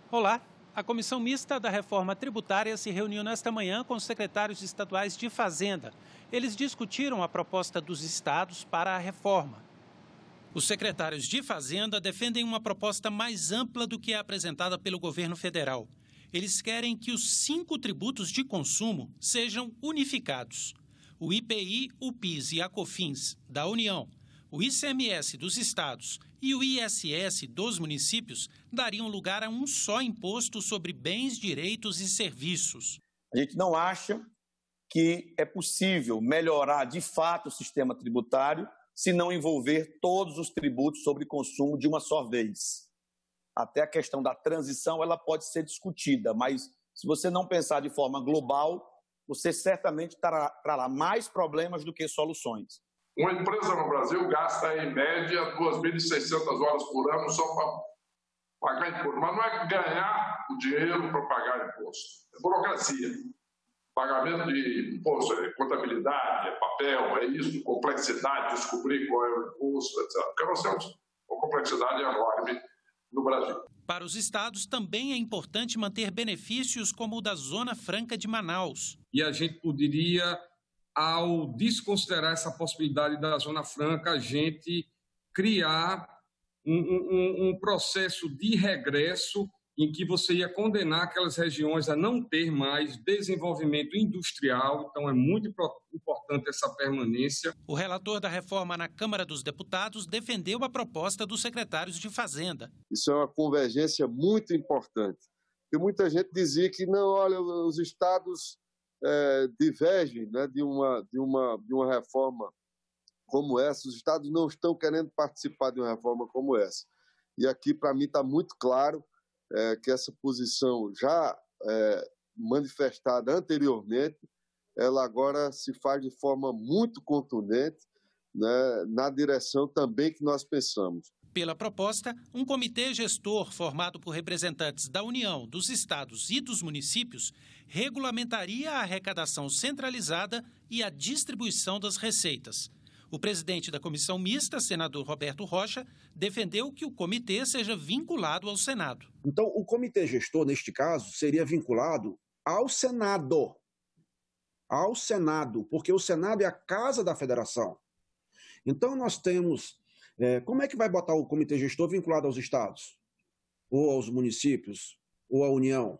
Olá, a Comissão Mista da Reforma Tributária se reuniu nesta manhã com os secretários estaduais de Fazenda. Eles discutiram a proposta dos estados para a reforma. Os secretários de Fazenda defendem uma proposta mais ampla do que a apresentada pelo governo federal. Eles querem que os 5 tributos de consumo sejam unificados. O IPI, o PIS e a COFINS da União, o ICMS dos estados e o ISS dos municípios dariam lugar a um só imposto sobre bens, direitos e serviços. A gente não acha que é possível melhorar de fato o sistema tributário se não envolver todos os tributos sobre consumo de uma só vez. Até a questão da transição ela pode ser discutida, mas se você não pensar de forma global, você certamente trará mais problemas do que soluções. Uma empresa no Brasil gasta, em média, 2.600 horas por ano só para pagar imposto. Mas não é ganhar o dinheiro para pagar imposto. É burocracia. Pagamento de imposto é contabilidade, é papel, é isso, complexidade, descobrir qual é o imposto, etc. Porque nós temos uma complexidade enorme no Brasil. Para os estados, também é importante manter benefícios como o da Zona Franca de Manaus. E a gente poderia, ao desconsiderar essa possibilidade da Zona Franca, a gente criar um processo de regresso em que você ia condenar aquelas regiões a não ter mais desenvolvimento industrial. Então, é muito importante essa permanência. O relator da reforma na Câmara dos Deputados defendeu a proposta dos secretários de Fazenda. Isso é uma convergência muito importante. Porque muita gente dizia que, não, olha, os estados divergem, né, de uma reforma como essa. Os estados não estão querendo participar de uma reforma como essa. E aqui, para mim, está muito claro que essa posição já manifestada anteriormente, ela agora se faz de forma muito contundente, né, na direção também que nós pensamos. Pela proposta, um comitê gestor formado por representantes da União, dos estados e dos municípios regulamentaria a arrecadação centralizada e a distribuição das receitas. O presidente da Comissão Mista, senador Roberto Rocha, defendeu que o comitê seja vinculado ao Senado. Então, o comitê gestor, neste caso, seria vinculado ao Senado. Ao Senado, porque o Senado é a casa da federação. Então, nós temos... como é que vai botar o comitê gestor vinculado aos estados? Ou aos municípios? Ou à União?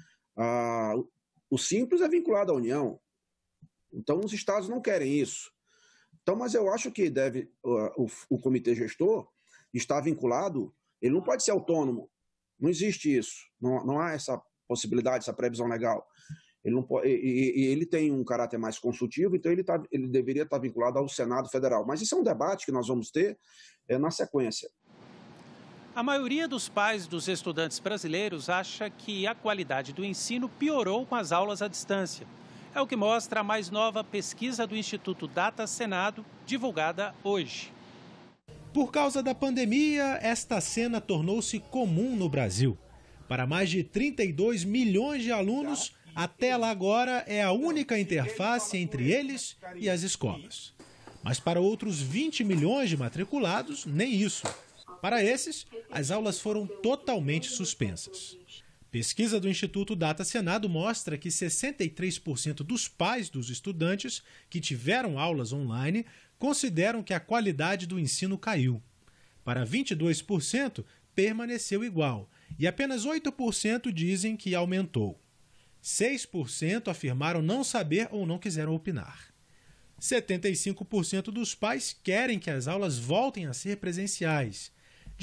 O Simples é vinculado à União. Então, os estados não querem isso. Então, mas eu acho que deve o comitê gestor estar vinculado, ele não pode ser autônomo, não existe isso, não há essa possibilidade, essa previsão legal. Ele não pode, e ele tem um caráter mais consultivo, então ele deveria estar vinculado ao Senado Federal. Mas isso é um debate que nós vamos ter na sequência. A maioria dos pais dos estudantes brasileiros acha que a qualidade do ensino piorou com as aulas à distância. É o que mostra a mais nova pesquisa do Instituto Data Senado, divulgada hoje. Por causa da pandemia, esta cena tornou-se comum no Brasil. Para mais de 32 milhões de alunos, a tela agora é a única interface entre eles e as escolas. Mas para outros 20 milhões de matriculados, nem isso. Para esses, as aulas foram totalmente suspensas. Pesquisa do Instituto Data Senado mostra que 63% dos pais dos estudantes que tiveram aulas online consideram que a qualidade do ensino caiu. Para 22%, permaneceu igual e apenas 8% dizem que aumentou. 6% afirmaram não saber ou não quiseram opinar. 75% dos pais querem que as aulas voltem a ser presenciais.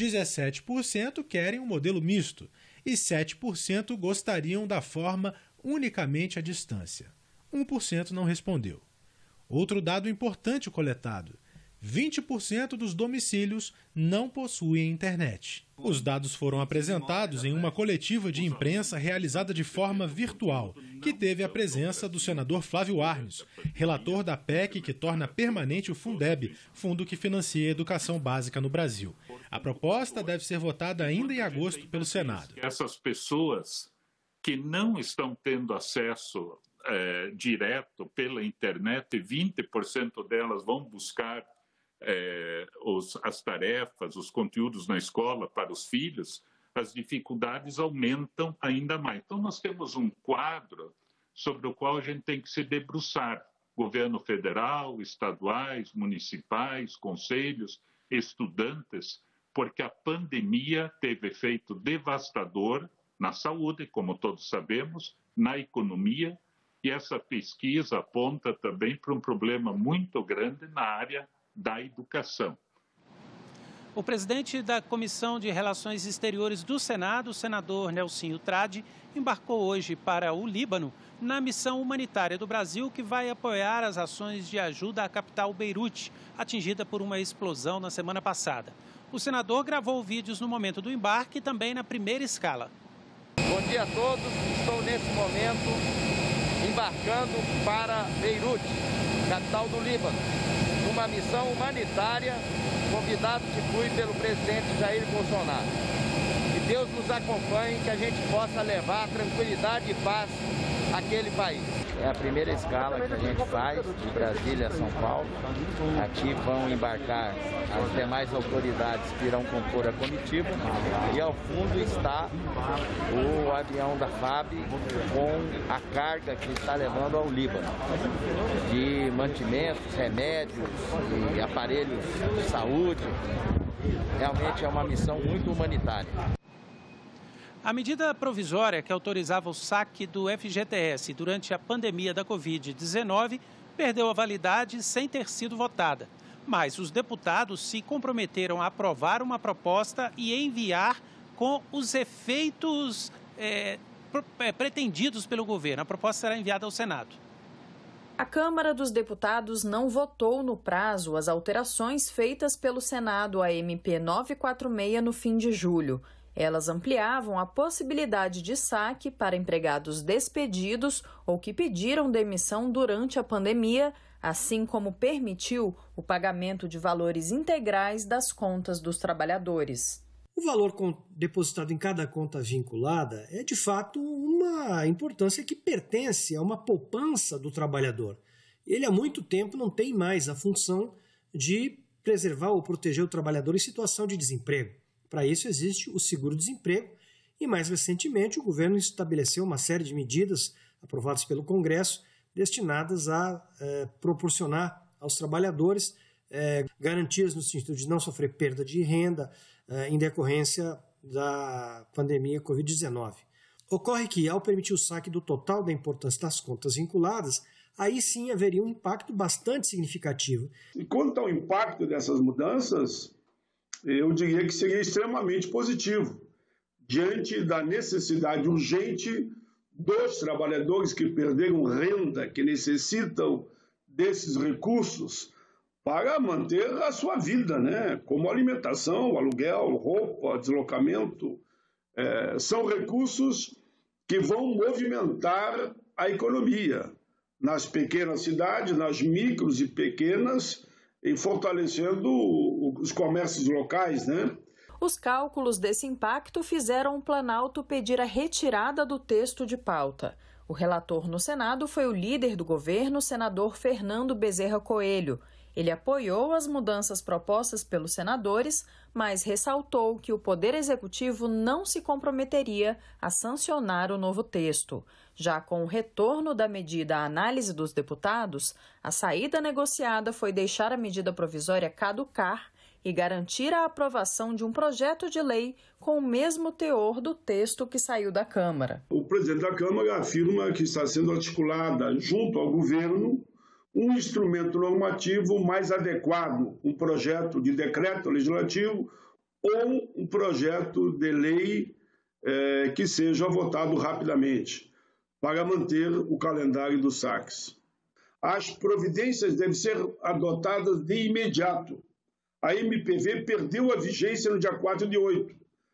17% querem um modelo misto e 7% gostariam da forma unicamente à distância. 1% não respondeu. Outro dado importante coletado: 20% dos domicílios não possuem internet. Os dados foram apresentados em uma coletiva de imprensa realizada de forma virtual, que teve a presença do senador Flávio Arnes, relator da PEC que torna permanente o Fundeb, fundo que financia a educação básica no Brasil. A proposta deve ser votada ainda em agosto pelo Senado. Essas pessoas que não estão tendo acesso direto pela internet, 20% delas vão buscar as tarefas, os conteúdos na escola para os filhos, as dificuldades aumentam ainda mais. Então, nós temos um quadro sobre o qual a gente tem que se debruçar. Governo federal, estaduais, municipais, conselhos, estudantes, porque a pandemia teve efeito devastador na saúde, como todos sabemos, na economia, e essa pesquisa aponta também para um problema muito grande na área da educação. O presidente da Comissão de Relações Exteriores do Senado, o senador Nelsinho Tradi, embarcou hoje para o Líbano na missão humanitária do Brasil que vai apoiar as ações de ajuda à capital Beirute, atingida por uma explosão na semana passada. O senador gravou vídeos no momento do embarque e também na primeira escala. Bom dia a todos, estou nesse momento embarcando para Beirute, capital do Líbano, numa missão humanitária, convidado que fui pelo presidente Jair Bolsonaro. Que Deus nos acompanhe, que a gente possa levar tranquilidade e paz àquele país. É a primeira escala que a gente faz de Brasília a São Paulo. Aqui vão embarcar as demais autoridades que irão compor a comitiva. E ao fundo está o avião da FAB com a carga que está levando ao Líbano de mantimentos, remédios e aparelhos de saúde. Realmente é uma missão muito humanitária. A medida provisória que autorizava o saque do FGTS durante a pandemia da Covid-19 perdeu a validade sem ter sido votada. Mas os deputados se comprometeram a aprovar uma proposta e enviar com os efeitos pretendidos pelo governo. A proposta será enviada ao Senado. A Câmara dos Deputados não votou no prazo as alterações feitas pelo Senado à MP 946 no fim de julho. Elas ampliavam a possibilidade de saque para empregados despedidos ou que pediram demissão durante a pandemia, assim como permitiu o pagamento de valores integrais das contas dos trabalhadores. O valor depositado em cada conta vinculada é, de fato, uma importância que pertence a uma poupança do trabalhador. Ele, há muito tempo, não tem mais a função de preservar ou proteger o trabalhador em situação de desemprego. Para isso existe o seguro-desemprego e, mais recentemente, o governo estabeleceu uma série de medidas aprovadas pelo Congresso destinadas a proporcionar aos trabalhadores garantias no sentido de não sofrer perda de renda em decorrência da pandemia Covid-19. Ocorre que, ao permitir o saque do total da importância das contas vinculadas, aí sim haveria um impacto bastante significativo. E quanto ao impacto dessas mudanças, eu diria que seria extremamente positivo, diante da necessidade urgente dos trabalhadores que perderam renda, que necessitam desses recursos para manter a sua vida, né? Como alimentação, aluguel, roupa, deslocamento. São recursos que vão movimentar a economia nas pequenas cidades, nas micros e pequenas, e fortalecendo os comércios locais, né? Os cálculos desse impacto fizeram o Planalto pedir a retirada do texto de pauta. O relator no Senado foi o líder do governo, o senador Fernando Bezerra Coelho. Ele apoiou as mudanças propostas pelos senadores, mas ressaltou que o Poder Executivo não se comprometeria a sancionar o novo texto. Já com o retorno da medida à análise dos deputados, a saída negociada foi deixar a medida provisória caducar e garantir a aprovação de um projeto de lei com o mesmo teor do texto que saiu da Câmara. O presidente da Câmara afirma que está sendo articulada junto ao governo um instrumento normativo mais adequado, um projeto de decreto legislativo ou um projeto de lei que seja votado rapidamente, para manter o calendário dos saques. As providências devem ser adotadas de imediato. A MPV perdeu a vigência no dia 4 de 8.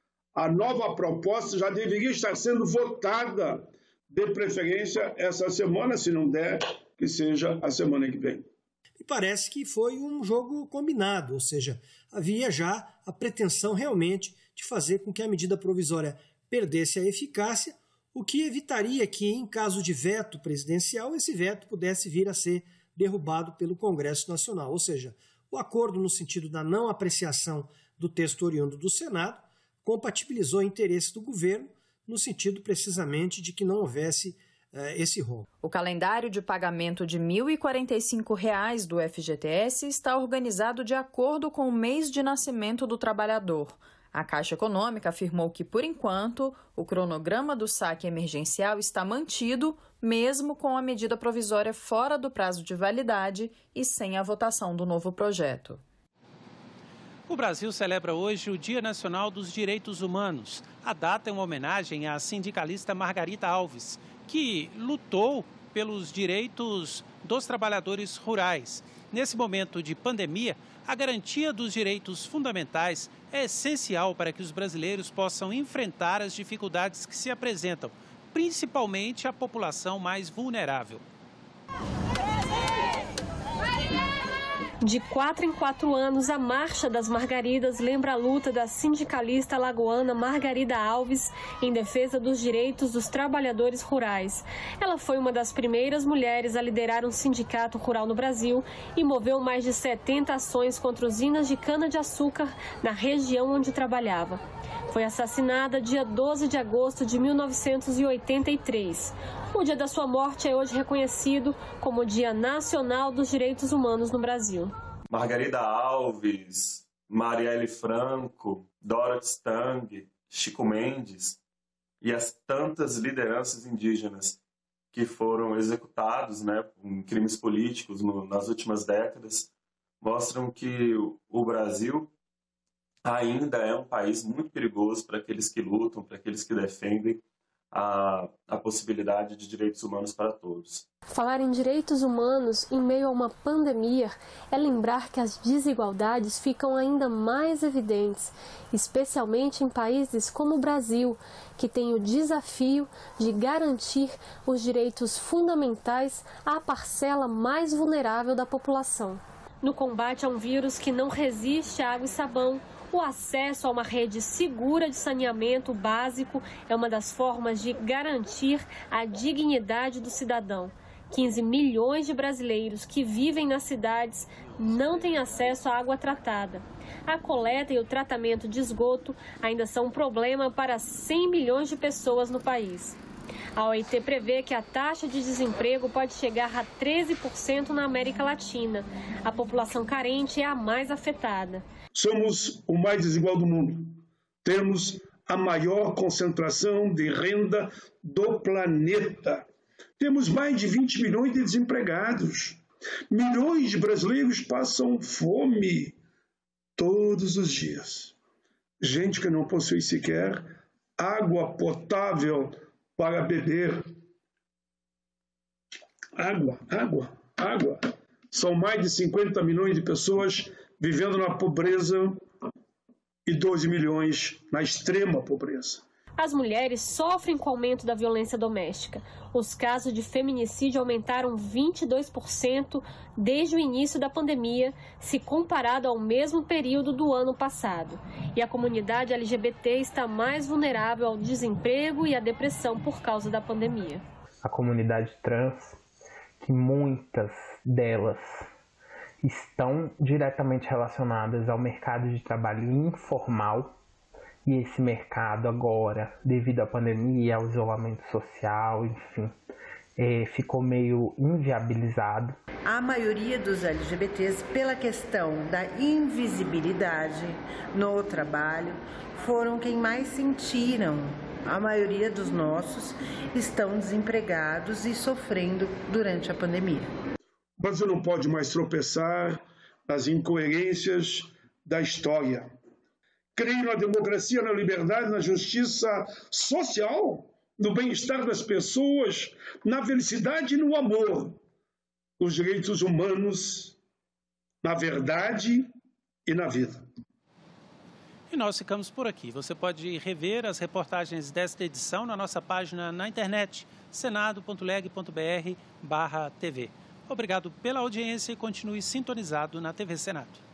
A nova proposta já deveria estar sendo votada, de preferência, essa semana, se não der, que seja a semana que vem. E parece que foi um jogo combinado, ou seja, havia já a pretensão realmente de fazer com que a medida provisória perdesse a eficácia, o que evitaria que, em caso de veto presidencial, esse veto pudesse vir a ser derrubado pelo Congresso Nacional. Ou seja, o acordo no sentido da não apreciação do texto oriundo do Senado compatibilizou interesses do governo no sentido precisamente de que não houvesse esse rombo. O calendário de pagamento de R$ 1.045 do FGTS está organizado de acordo com o mês de nascimento do trabalhador. A Caixa Econômica afirmou que, por enquanto, o cronograma do saque emergencial está mantido, mesmo com a medida provisória fora do prazo de validade e sem a votação do novo projeto. O Brasil celebra hoje o Dia Nacional dos Direitos Humanos. A data é uma homenagem à sindicalista Margarida Alves, que lutou pelos direitos dos trabalhadores rurais. Nesse momento de pandemia, a garantia dos direitos fundamentais é essencial para que os brasileiros possam enfrentar as dificuldades que se apresentam, principalmente a população mais vulnerável. De 4 em 4 anos, a Marcha das Margaridas lembra a luta da sindicalista alagoana Margarida Alves em defesa dos direitos dos trabalhadores rurais. Ela foi uma das primeiras mulheres a liderar um sindicato rural no Brasil e moveu mais de 70 ações contra usinas de cana-de-açúcar na região onde trabalhava. Foi assassinada dia 12 de agosto de 1983. O dia da sua morte é hoje reconhecido como o Dia Nacional dos Direitos Humanos no Brasil. Margarida Alves, Marielle Franco, Dorothy Stang, Chico Mendes e as tantas lideranças indígenas que foram executados, em crimes políticos nas últimas décadas, mostram que o Brasil ainda é um país muito perigoso para aqueles que lutam, para aqueles que defendem a possibilidade de direitos humanos para todos. Falar em direitos humanos em meio a uma pandemia é lembrar que as desigualdades ficam ainda mais evidentes, especialmente em países como o Brasil, que tem o desafio de garantir os direitos fundamentais à parcela mais vulnerável da população. No combate a um vírus que não resiste a água e sabão, o acesso a uma rede segura de saneamento básico é uma das formas de garantir a dignidade do cidadão. 15 milhões de brasileiros que vivem nas cidades não têm acesso à água tratada. A coleta e o tratamento de esgoto ainda são um problema para 100 milhões de pessoas no país. A OIT prevê que a taxa de desemprego pode chegar a 13% na América Latina. A população carente é a mais afetada. Somos o mais desigual do mundo. Temos a maior concentração de renda do planeta. Temos mais de 20 milhões de desempregados. Milhões de brasileiros passam fome todos os dias. Gente que não possui sequer água potável para beber. Água. São mais de 50 milhões de pessoas vivendo na pobreza e 12 milhões na extrema pobreza. As mulheres sofrem com o aumento da violência doméstica. Os casos de feminicídio aumentaram 22% desde o início da pandemia, se comparado ao mesmo período do ano passado. E a comunidade LGBT está mais vulnerável ao desemprego e à depressão por causa da pandemia. A comunidade trans, que muitas delas estão diretamente relacionadas ao mercado de trabalho informal, e esse mercado agora, devido à pandemia, ao isolamento social, enfim, ficou meio inviabilizado. A maioria dos LGBTs, pela questão da invisibilidade no trabalho, foram quem mais sentiram. A maioria dos nossos estão desempregados e sofrendo durante a pandemia. O Brasil não pode mais tropeçar nas incoerências da história. Creio na democracia, na liberdade, na justiça social, no bem-estar das pessoas, na felicidade e no amor. Os direitos humanos, na verdade e na vida. E nós ficamos por aqui. Você pode rever as reportagens desta edição na nossa página na internet, senado.leg.br/TV. Obrigado pela audiência e continue sintonizado na TV Senado.